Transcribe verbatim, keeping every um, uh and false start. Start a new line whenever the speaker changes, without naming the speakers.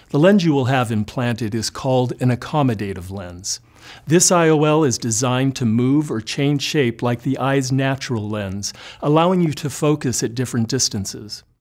The lens you will have implanted is called an accommodative lens. This I O L is designed to move or change shape like the eye's natural lens, allowing you to focus at different distances.